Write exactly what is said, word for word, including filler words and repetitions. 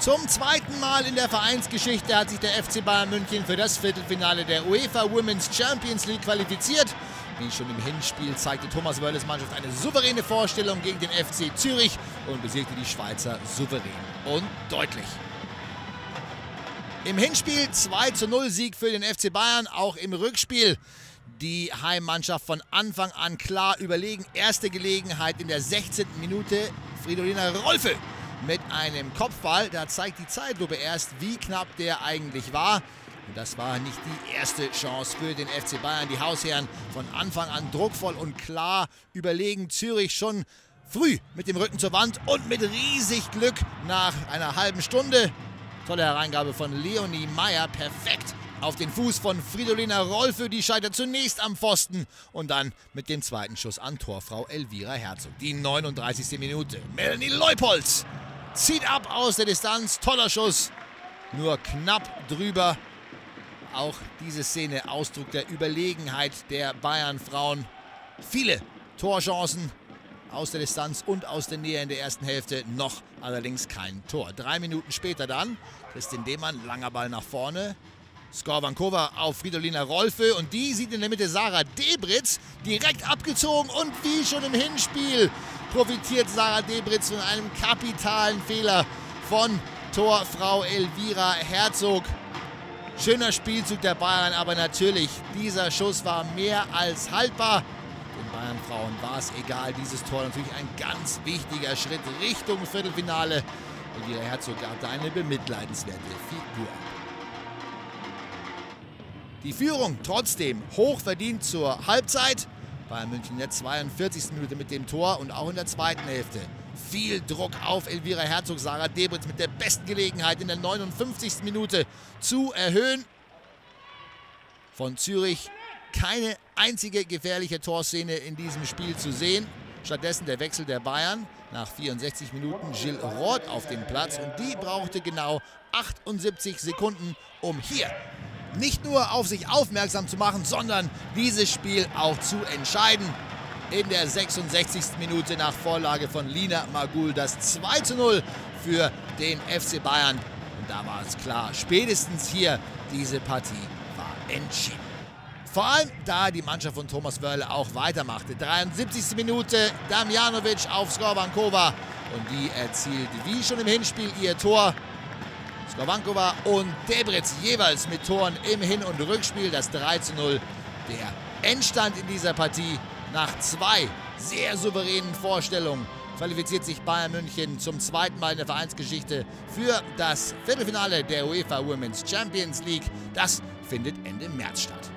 Zum zweiten Mal in der Vereinsgeschichte hat sich der F C Bayern München für das Viertelfinale der UEFA Women's Champions League qualifiziert. Wie schon im Hinspiel zeigte Thomas Wörles Mannschaft eine souveräne Vorstellung gegen den F C Zürich und besiegte die Schweizer souverän und deutlich. Im Hinspiel zwei zu null Sieg für den F C Bayern, auch im Rückspiel die Heimmannschaft von Anfang an klar überlegen. Erste Gelegenheit in der sechzehnten Minute, Fridolina Rolfö mit einem Kopfball. Da zeigt die Zeitlupe erst, wie knapp der eigentlich war. Und das war nicht die erste Chance für den F C Bayern. Die Hausherren von Anfang an druckvoll und klar überlegen. Zürich schon früh mit dem Rücken zur Wand und mit riesig Glück nach einer halben Stunde. Tolle Hereingabe von Leonie Meyer, perfekt auf den Fuß von Fridolina Rolfö. Die scheitert zunächst am Pfosten und dann mit dem zweiten Schuss an Torfrau Elvira Herzog. Die neununddreißigste Minute. Melanie Leupolz zieht ab aus der Distanz. Toller Schuss, nur knapp drüber. Auch diese Szene Ausdruck der Überlegenheit der Bayern-Frauen. Viele Torchancen aus der Distanz und aus der Nähe in der ersten Hälfte, noch allerdings kein Tor. Drei Minuten später dann Kristin Demann, langer Ball nach vorne. Skorvankova auf Fridolina Rolfö und die sieht in der Mitte Sarah Debritz, direkt abgezogen und wie schon im Hinspiel profitiert Sarah Debritz von einem kapitalen Fehler von Torfrau Elvira Herzog. Schöner Spielzug der Bayern, aber natürlich, dieser Schuss war mehr als haltbar. Den Bayern-Frauen war es egal, dieses Tor natürlich ein ganz wichtiger Schritt Richtung Viertelfinale. Elvira Herzog gab da eine bemitleidenswerte Figur. Die Führung trotzdem hoch verdient zur Halbzeit. Bayern München in der zweiundvierzigsten Minute mit dem Tor und auch in der zweiten Hälfte. Viel Druck auf Elvira Herzog. Sarah Debritz mit der besten Gelegenheit in der neunundfünfzigsten Minute zu erhöhen. Von Zürich keine einzige gefährliche Torszene in diesem Spiel zu sehen. Stattdessen der Wechsel der Bayern. Nach vierundsechzig Minuten Jill Roth auf dem Platz. Und die brauchte genau achtundsiebzig Sekunden, um hier nicht nur auf sich aufmerksam zu machen, sondern dieses Spiel auch zu entscheiden. In der sechsundsechzigsten Minute nach Vorlage von Lina Magul das zwei zu null für den F C Bayern. Und da war es klar, spätestens hier, diese Partie war entschieden. Vor allem, da die Mannschaft von Thomas Wörle auch weitermachte. dreiundsiebzigste Minute, Damjanovic auf Skorvankova. Und die erzielt wie schon im Hinspiel ihr Tor. Skorvankova und Debritz jeweils mit Toren im Hin- und Rückspiel. Das drei zu null. Der Endstand in dieser Partie. Nach zwei sehr souveränen Vorstellungen qualifiziert sich Bayern München zum zweiten Mal in der Vereinsgeschichte für das Viertelfinale der UEFA Women's Champions League. Das findet Ende März statt.